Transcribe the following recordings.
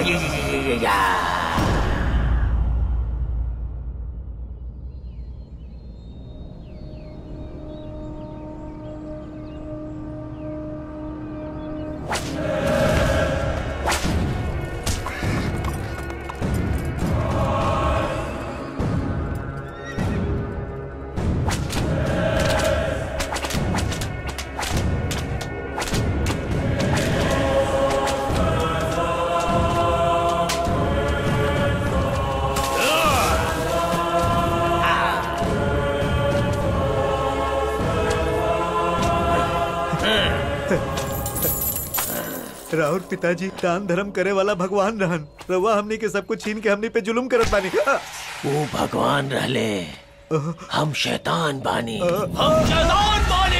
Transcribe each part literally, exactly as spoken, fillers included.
राहुल पिताजी दान धर्म करे वाला भगवान रहन, रवा हमनी के सब कुछ छीन के हमनी पे जुलुम करत बानी। वो भगवान रहले, हम शैतान बानी, हम शैतान बानी।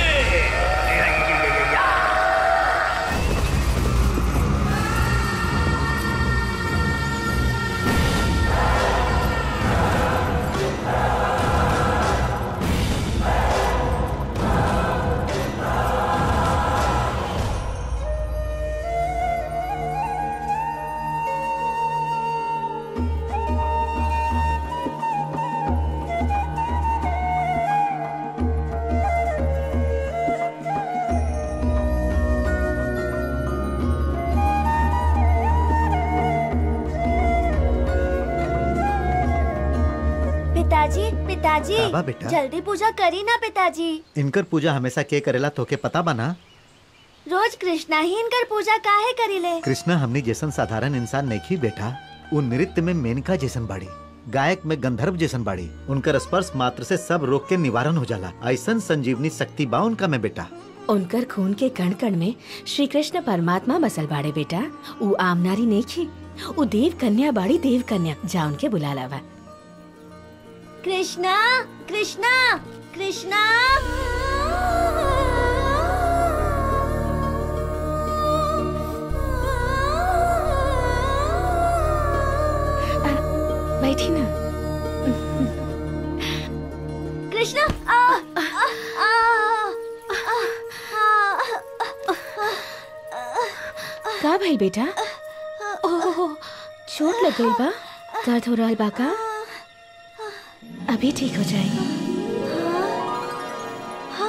पिताजी बेटा जल्दी पूजा करी ना पिताजी। इनकर पूजा हमेशा के करेला तोके पता बना? रोज कृष्णा ही इनकर पूजा काहे करीले? कृष्णा हमनी जैसन साधारण इंसान नहीं बेटा, उन नृत्य में मेनका जैसन बाड़ी, गायक में गंधर्व जैसन बाड़ी। उनकर स्पर्श मात्र से सब रोग के निवारण हो जाला। ऐसन संजीवनी शक्ति बा उनका में बेटा। उनकर खून के कण कण में श्री कृष्ण परमात्मा बसल बाड़े बेटा। उ आम नारी नहीं, उ देव कन्या बाड़ी, देव कन्या। जा उनके बुला लावा। कृष्णा कृष्णा कृष्णा बैठी ना। कृष्णा आ, आ, आ, का भाई बेटा? ओह चोट लग गई बा? दर्द हो रहा बा का? अभी ठीक हो जाएगा। हाँ?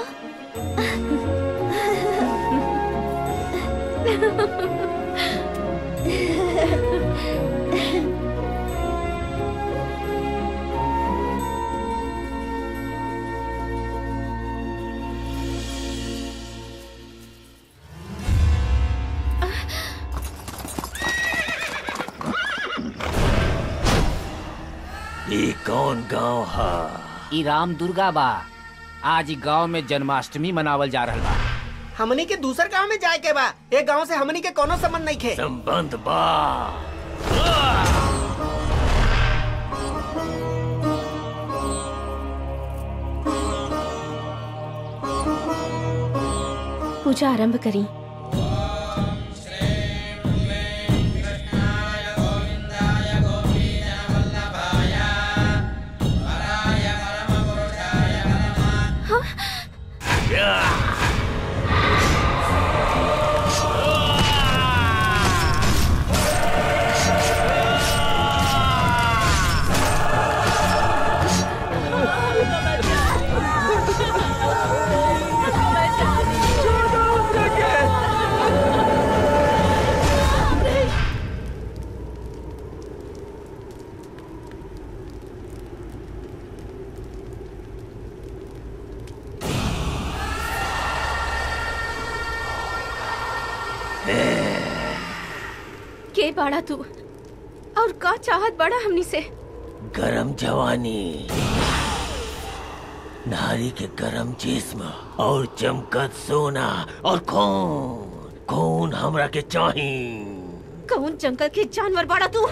ये कौन गांव है? ई रामदुर्गा बा। आज गांव में जन्माष्टमी मनावल जा रहल बा। हमनी के दूसर गांव में जाए के बा। ये गांव से हमनी के कोनो संबंध नहीं खे। संबंध बा। पूजा आरंभ करी। के बाड़ा तू और का चाहत बड़ा हमनी से? गरम जवानी, नारी के गरम जिस्म और चमकत सोना और खून। खून हमरा के चाही। कौन जंगल के जानवर बाड़ा तू?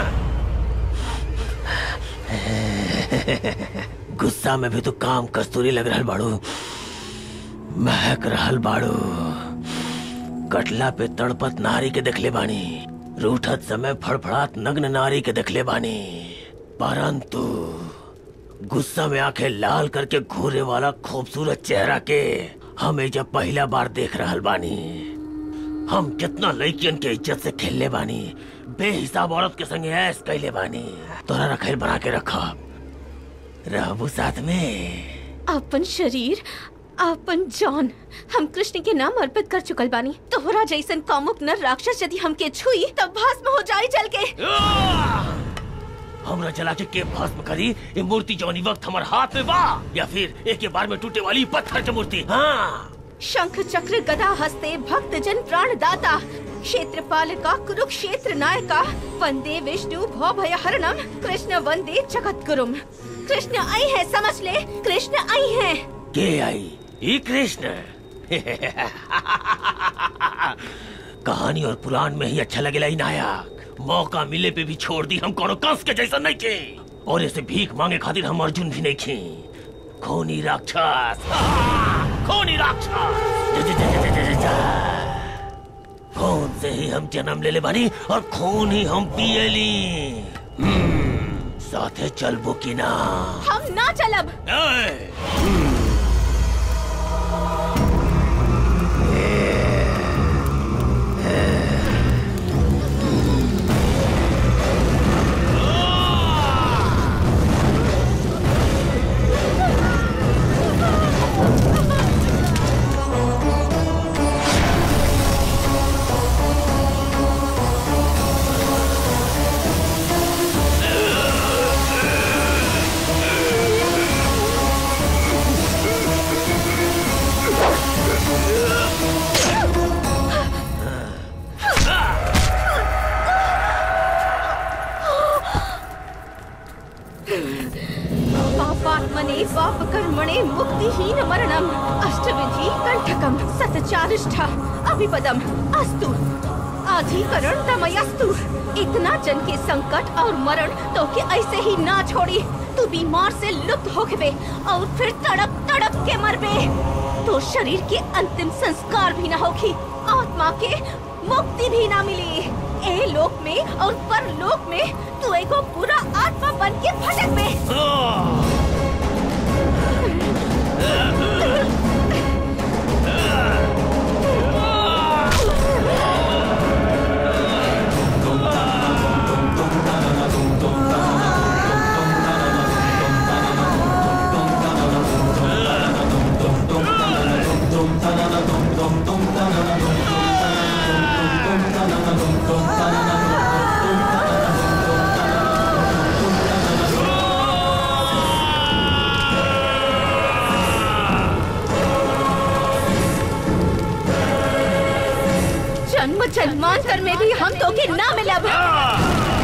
गुस्सा में भी तो काम कस्तूरी लग रहल बाड़ू, महक रहल बाड़ू। कटला पे तड़पत नारी के देखले बानी, रूठत समय फड़फड़ात नग्न नारी के देखले बानी, परंतु गुस्सा में आंखें लाल करके घूरे वाला खूबसूरत चेहरा के हमें जब पहला बार देख रहल बानी। हम कितना लड़कियन के इज्जत से खेलले बानी, बेहिसाब औरत के संगे ऐस कैले बानी। तोरा रखेल बना के रखा रहबू साथ में। अपन शरीर अपन जान हम कृष्ण के नाम अर्पित कर चुकल बानी। तोहरा जैसन कामुक नर राक्षस यदि हमके छुई तब भस्म हो जाई जल के। हमरा जला के के भस्म करी? ये मूर्ति जौनी वक्त हमार हाथ में बा या फिर एक के बार में टूटे वाली पत्थर की मूर्ति? हाँ, शंख चक्र गदा हस्ते भक्त जन प्राण दाता, क्षेत्रपाल का कुरुक्षेत्र नायका, वंदे विष्णु भव भय हरणम, कृष्ण वंदे जगत गुरुम। कृष्ण आई है, समझ ले, कृष्ण आई है। के आई? ये कृष्ण कहानी और पुराण में ही अच्छा लगेला। नायक मौका मिले पे भी छोड़ दी। हम कोनो कंस के जैसा नहीं थे और ऐसे भीख मांगे खातिर हम अर्जुन भी नहीं थे। खूनी राक्षस, खूनी राक्षस, खून से ही हम जन्म ले ले बानी और खून ही हम पियली। साथे चलबो की ना? हम ना चलब। पापात्मने पाप कर्मणे मुक्तिहीन मरणम, अष्टविधि कंठकम सतचारिष्ठा अभिपदम अस्तु, अधिकरण दमयस्तु। इतना जन के संकट और मरण तो के ऐसे ही ना छोड़ी। तू बीमार से लुप्त हो गए और फिर तड़प तड़प के मर बे, तो शरीर के अंतिम संस्कार भी न होगी, आत्मा के मुक्ति भी ना मिली। ए लोक में और परलोक में तू एगो पूरा आत्मा बन के भटक में। जन्म जन्मांतर में भी हम तो के ना मिलब।